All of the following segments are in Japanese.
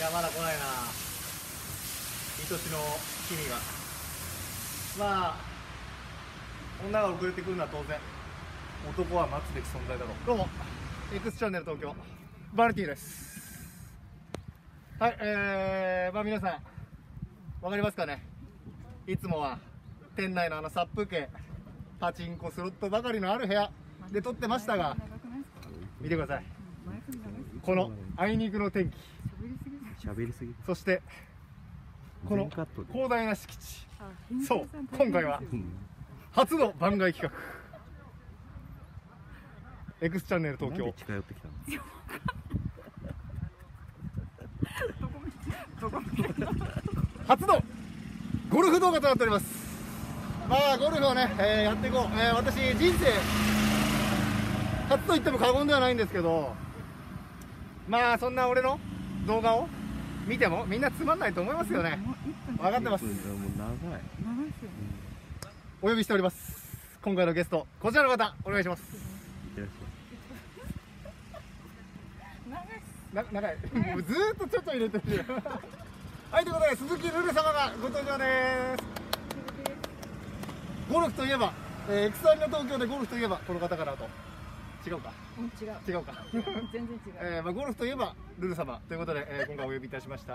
やまだ来ないな、愛しの君が。まあ女が遅れてくるのは当然、男は待つべき存在だろう。どうも X チャンネル東京バルティです。はい、まあ皆さんわかりますかね。いつもは店内の殺風景、パチンコスロットばかりのある部屋で撮ってましたが、見てください、このあいにくの天気、 喋りすぎ、 そしてこの広大な敷地。そう、今回は初の番外企画 X チャンネル東京、 近寄ってきたの初のゴルフ動画となっております。まあゴルフをね、やっていこう。私人生初と言っても過言ではないんですけど、まあそんな俺の動画を見てもみんなつまんないと思いますよね。分かってます。 もう長い。 お呼びしております。今回のゲストこちらの方、お願いします。長いもうずーっとちょっと入れてるよはい、ということで鈴木ルル様がご登場です。ゴルフといえば、X アリーナ東京でゴルフといえばこの方かなと。違うか、違うか全然違う。 まあ、ゴルフといえばルル様ということで、今回お呼びいたしました。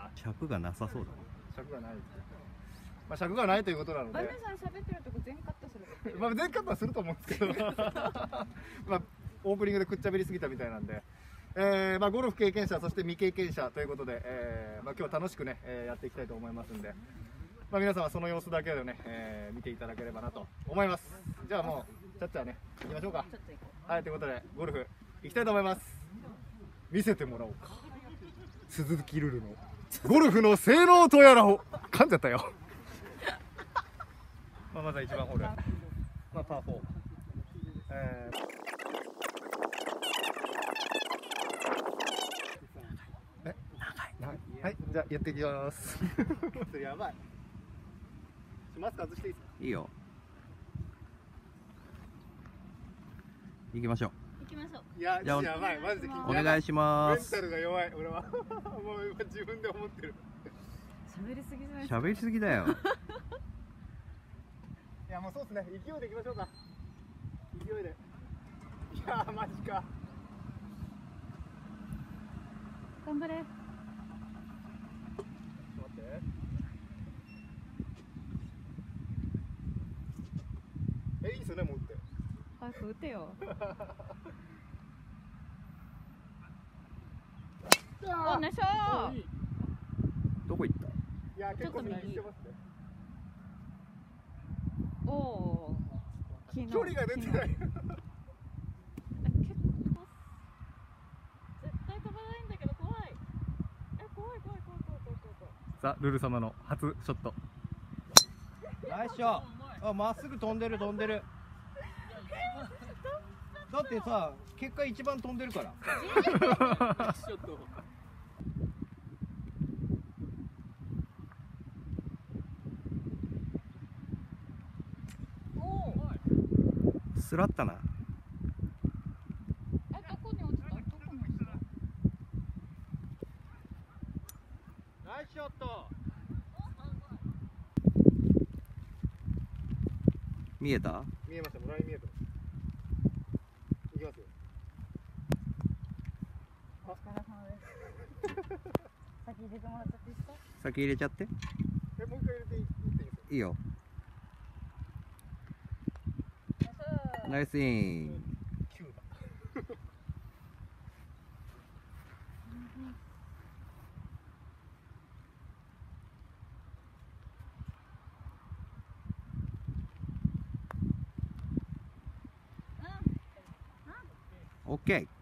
尺がなさそうだ尺がない、まあ、尺がないということなので、 バルさん喋ってるとこ全カットする。 まあ全カットはすると思うんですけどまあオープニングでくっちゃべりすぎたみたいなんで、まあゴルフ経験者そして未経験者ということで、まあ今日は楽しくね、やっていきたいと思いますんで、まあ皆さんはその様子だけでね、見ていただければなと思います。じゃあもうちゃっちゃね行きましょうか。 ちょっと行こはい、ということでゴルフ行きたいと思います。見せてもらおうか、鈴木ルルのゴルフの性能とやらを噛んじゃったよまあまずは1番ホール、まあ、パー4、はい、じゃあやっていきますやばい、マスク外していいですか。 いいよ。行きましょう。 う。行きましょう。 いや、 じゃあやばい、マジでお願いしまメンす。 タルが弱い、俺はもう今自分で思ってる。 喋りすぎじゃないですか。 喋りすぎだよ。 いやもうそうっすね、勢いでいきましょうか。勢いで。いやーマジか。 頑張れ。 ちょっと待って。いいっすよね、もう打って。 早く打てよ。お、ナイスショット。 どこ行った？ いや、結構右してますね。 おお。 距離が出てない。 結構絶対飛ばないんだけど怖い。怖い。 さあ、ルル様の初ショット。 ナイスショット。あ、まっすぐ飛んでる。だってさ、結果一番飛んでるから。スラったな。 どこに落ちた？ ナイスショット。見えた？ 見えました、もうライン見えてます。いきますよ。 お疲れ様です。先入れてもらっちゃっていいですか？ 先入れちゃって。 もう一回入れていいですか。 いいよ。ナイスイン。 9だオッケー。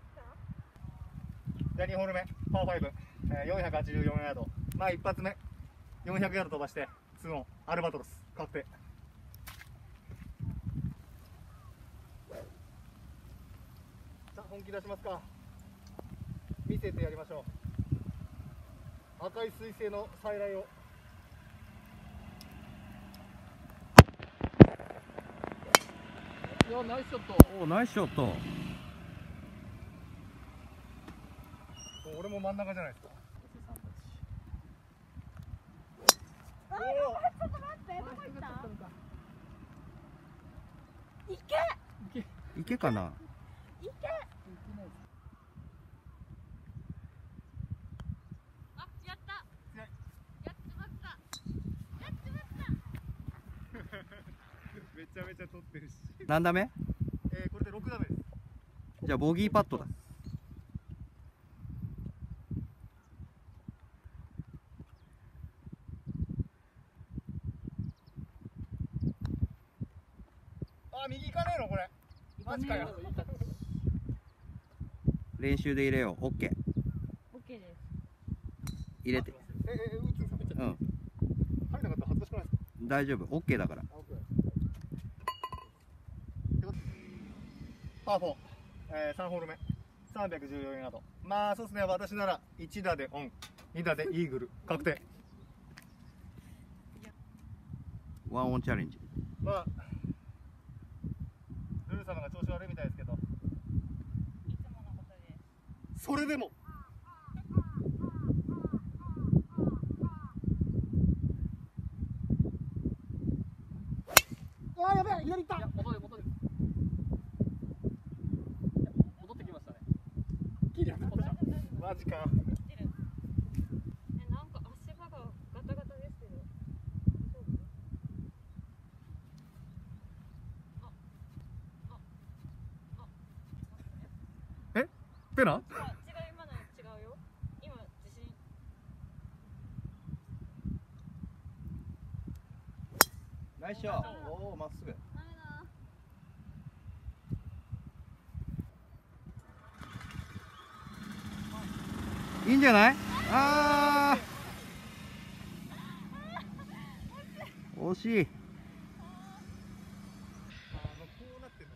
じゃあ2ホール目、パー5、484ヤード。まあ一発目、400ヤード飛ばして、2オン、アルバトロス、確定。さあ、本気出しますか。見せてやりましょう。赤い彗星の再来を。いや、ナイスショット。 お、ナイスショット。 俺も真ん中じゃないですか。 ちょっと待って、どこ行った？池。 池かな。 池。あ、やった。やっちまった。やっちまった。 めちゃめちゃ取ってるし。 何打目？ これで6打目です。 じゃあボギーパットだ。 あ、右行かねえのこれ。マジかよ。 練習で入れよう。オッケー。 オッケーです。 入れて。 打つんですか？ うん。 入らなかったら恥ずかしくないですか？ 大丈夫。オッケーだから。 パー4、3ホール目、314ヤード。まあそうですね、私なら1打でオン、2打でイーグル確定。 ワンオンチャレンジ。 まあルル様が調子悪いみたいですけど、 いつものことです。 それでもあーやべえ、左行った。戻ってきましたね。キリアマジか。 なんか足場がガタガタですけど。 ペナ？ 違う、今の違うよ。今地震。 ナイスショット。おお、まっすぐ。 ないな。 いいんじゃない？ああ。惜しい。 こうなってんのか。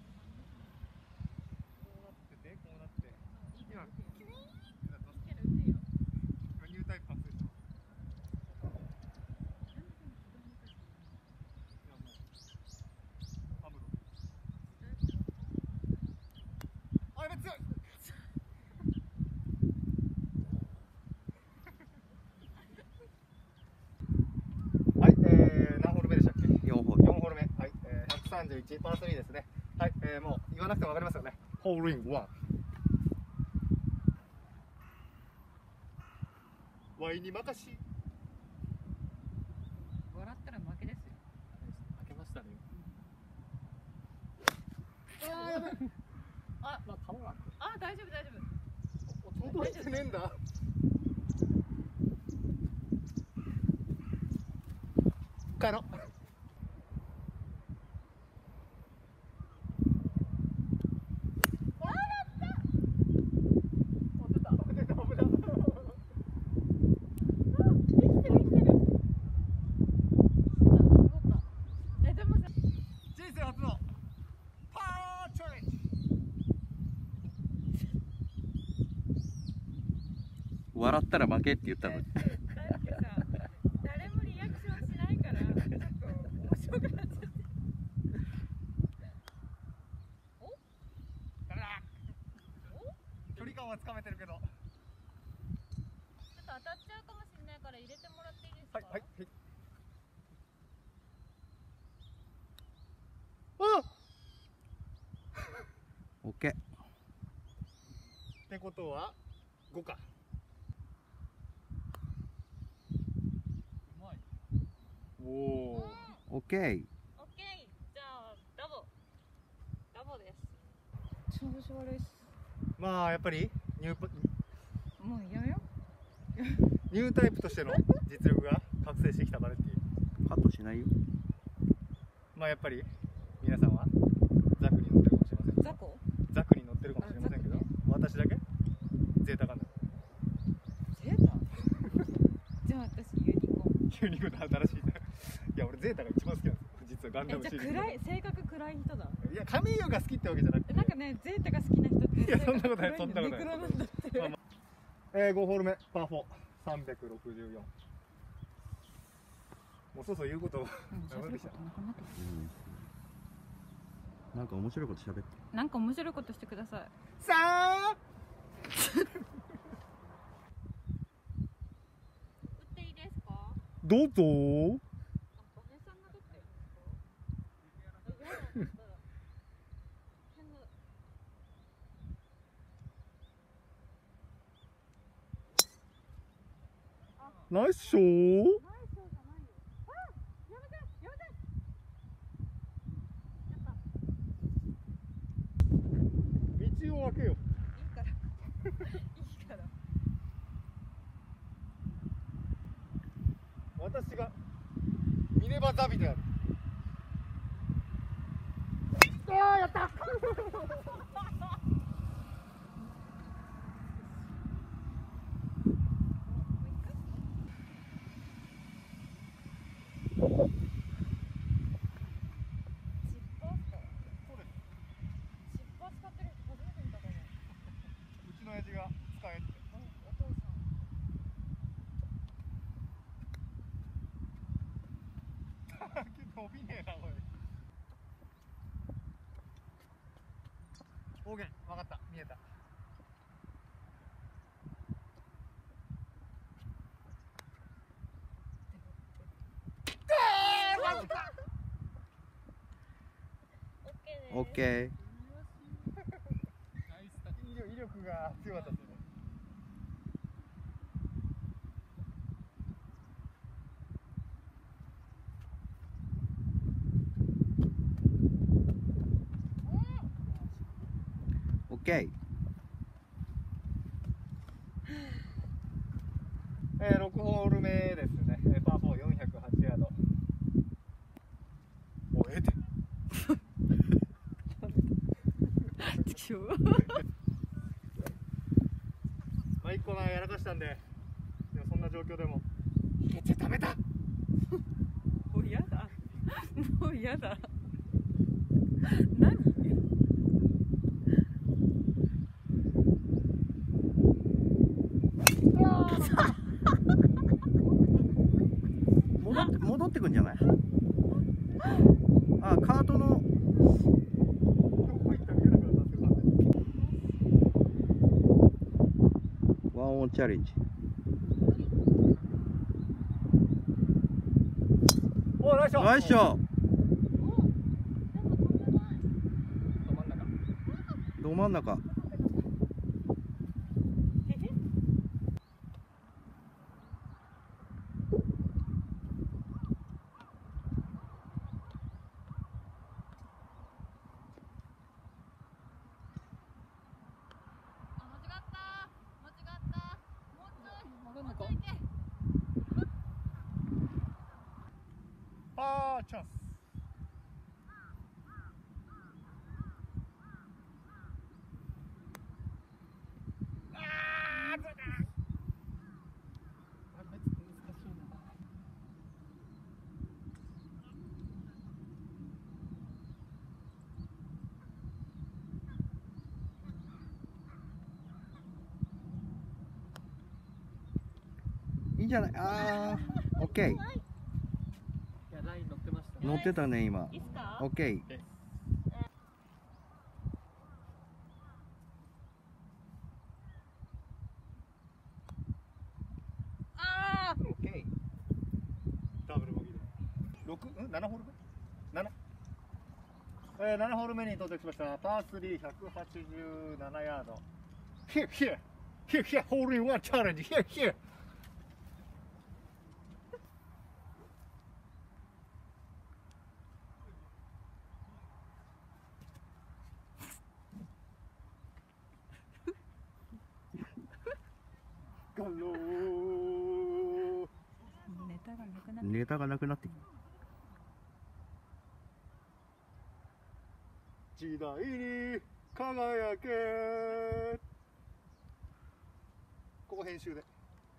こうなってて、こうなって。今キュイーンってなってます。今ニュータイプ発生してます。いやもうアムロ。あ、やべ強い。はい、何ホール目でしたっけ 4ホール。 4ホール目、はい、131パー3ですね。はい、もう言わなくても分かりますよね。ホールインワン。ワイに任し。 笑ったら負けですよ。 負けましたね。あーやべ。 あ、 まあ顔があ、大丈夫大丈夫。 届いてねえんだ。帰ろう。人生初のパーチャレンジ。 笑ったら負けって言ったのに。 だってさ、誰もリアクションしないから、ちょっと面白くなっちゃって。お？ ダメだ。距離感はつかめてるけど。 ちょっと当たっちゃうかもしれないから入れてもらっていいですか？ はいはいはい。あオッケー。 ってことは5か。うまい。おお。 オッケー。 オッケー。じゃあダボです。調子悪いっす。 まあやっぱりもうやめよニュータイプとしての実力が覚醒してきたバレッティ。 カットしないよ。 まあやっぱり皆さんはザクに乗ってるかもしれませんけど、 ザコ？ ザクに乗ってるかもしれませんけど、 あザクね私だけゼータガンダム。 ゼータ？じゃあ私ユニコーン。 急にこと新しい。いや俺ゼータが一番好きなんですよ。実はガンダムじゃシリーズの。 あ性格暗い人だ。 いやカミーユが好きってわけじゃなくて。 なんかね、ゼータが好きな人っていやそんなことないそんなことないネクラなんだって。 まあま5ホール目パー4、364。もうそろそろ言うことなくなってきた。 なんか面白いこと喋って。 なんか面白いことしてください。 さあ打っていいですか？ どどうぞ。 あ、バネさんが撮ってるんですか？あ、やだ、だったら変な。 ナイスショー。 ナイスショーじゃないよ。あ、やめてやめて。やった。 道を開けよ。 いいからいいから。 私がミネバザビである。ああ、やった。うちの親父が使えって。 お父さん。 伸びねえな、おい。オーケー、分かった、見えた。 オッケー。 威力が強かったですね。 オッケー。 6ホール目ですね。パー4、408ヤード。お、ええて。まあ、1個やらかしたんで、でもそんな状況でも。入れちゃダメだ。 もうやだ。もうやだ。何？ 戻ってくんじゃない？あ、カートの。 どこ行った見えなくなったんですよ。 ワンオンチャレンジ。 お、ナイスショー。 ナイスショー。ど真ん中。 あー、チャンス。あー、ずれた。 いいんじゃない？あー、オッケー。 いや、ライン乗ってましたね。 乗ってたね、今。 いいっすか？ オッケー。 あオッケー。 ダブルボギーで。7ホール目 7 ホール目に到着しました。パー3、187ヤード。Here, here, here, here, ホールインワンチャレンジ。Here, here. ガロー。 ネタがなくなっネタがなくなってき時代に輝け。ここ編集で。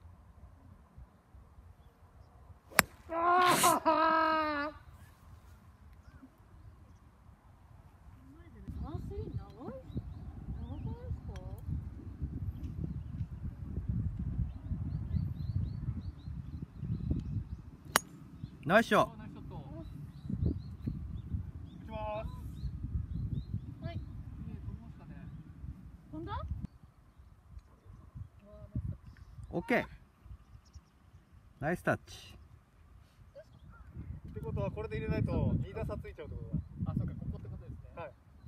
ああ。 パー3長いですか？ ナイスショー。 ナイスショット。打ちます。 はい。 飛びましたね。 飛んだ？ オッケー。ナイスタッチ。 ことはこれで入れないと2打差ついちゃうってことだ。 あ、そうか、ここってことですね。 はい。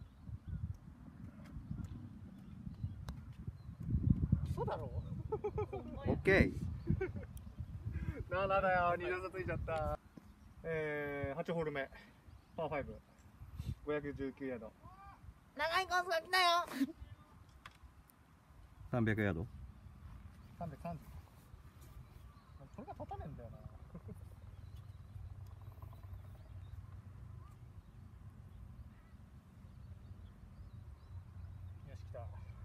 嘘だろ。 オッケー。 7だよ、2打差ついちゃった。8ホール目パー5 519ヤード。 長いコースが来たよ。 300ヤード。 330。これが立たねえんだよな。よし、来た。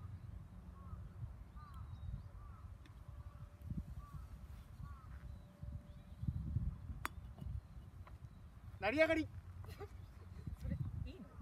成り上がり。 それいいの？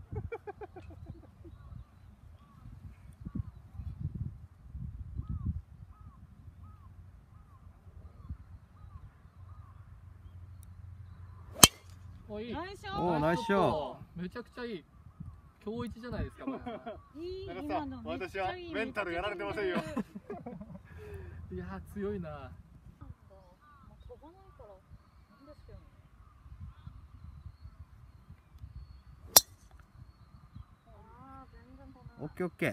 お、いい。 ナイスショおー、ナイスショー。 めちゃくちゃいい。今日一じゃないですか。これいい中今の田さん、私はメンタルやられてませんよ。 いやー強いな。 飛ばないからなんですよね。ああ全然飛ばない。 オッケーオッケー。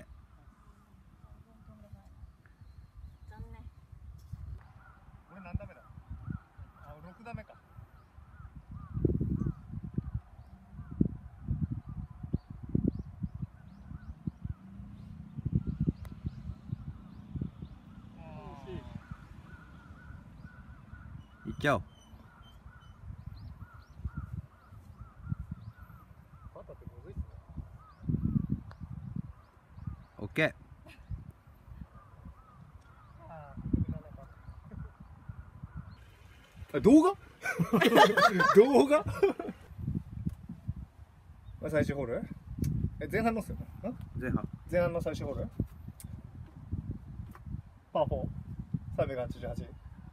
残念。 これ何打目だ。あ、6打目か。 いっちゃおう。 バターってむずいっすね。 オッケー。 動画動画最終ホール前半のっすよね。前半の最終ホールパー4 388。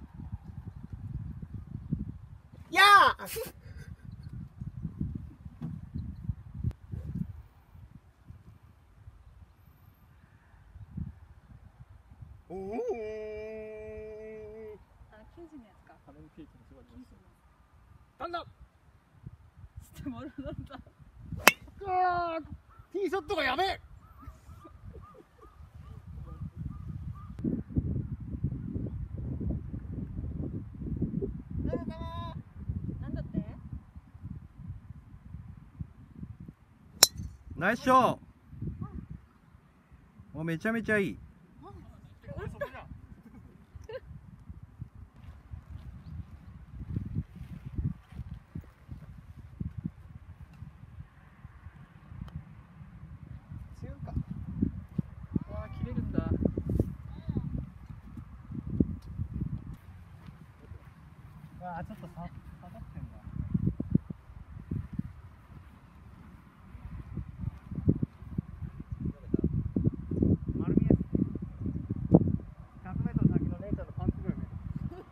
やーおお 90のやつか。 画面ピークにすごい。 なんだしてもらうんだ。 ティーショットがやべえ。 なんだって？ ナイスショー。お、めちゃめちゃいい。 強いか。 わあ切れるんだ。 ああ、ちょっと下がってんだ。丸見えっす。100メートル先の姉ちゃんのパンツぐらい見える。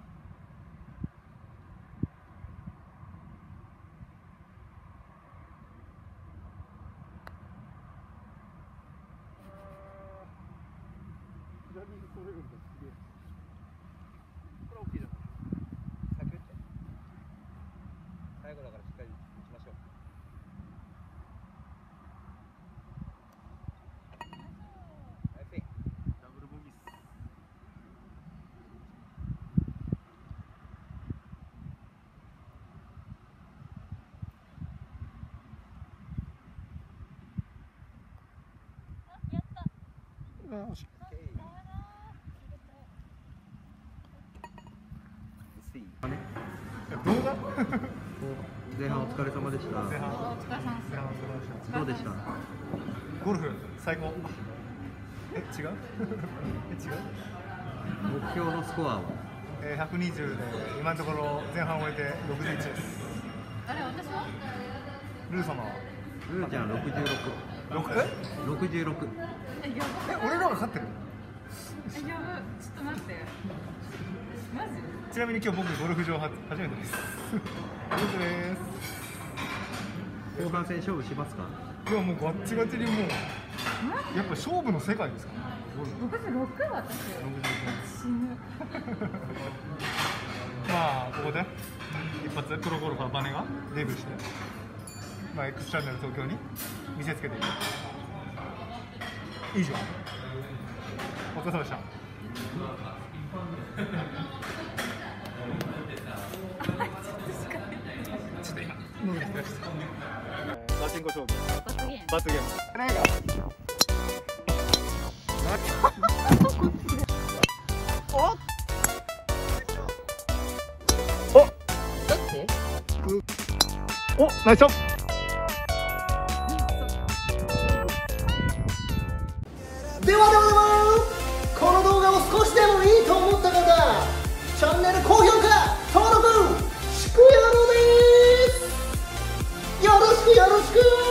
左に取れるんだ、すげえ。これ大きいじゃん。先打って。最後だからしっかり打ちましょう。ナイスイン。ダブルボギーっす。 やった。 よし。動画前半お疲れ様でした。 前半お疲れ様です。 前半お疲れ様でした。 どうでした？ ゴルフ最高。違う違う目標のスコアは 120で今のところ前半終えて61です。 あれ私は？ ルー様はルーちゃん66。 6？ 66。 俺らが勝ってる。 やば。ちょっと待って。マジ？ ちなみに今日僕ゴルフ場初めてです。初めてです。 後半戦勝負しますか？ でももうガッチガチにもうやっぱ勝負の世界ですから。ゴルフ僕6私。死ぬ。 まあここで一発プロゴルファーバネがデビューして、まあ、X チャンネル東京に見せつけていく。いいじゃん。お疲れ様でした。ちょっと今無理です。ガチンコ勝負。罰ゲーム。お、ナイスショット。 ではこの動画を少しでもいいと思った方、チャンネル高評価登録しくやろうです。よろしくよろしく。